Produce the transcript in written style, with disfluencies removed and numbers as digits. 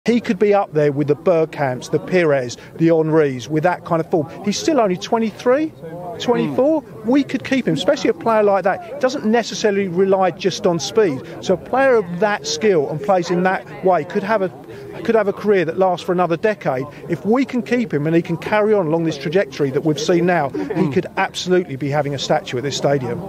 He could be up there with the Bergkamps, the Pires, the Henrys, with that kind of form. He's still only 23, 24. We could keep him, especially a player like that. Doesn't necessarily rely just on speed. So a player of that skill and plays in that way could have a career that lasts for another decade. If we can keep him and he can carry on along this trajectory that we've seen now, he could absolutely be having a statue at this stadium.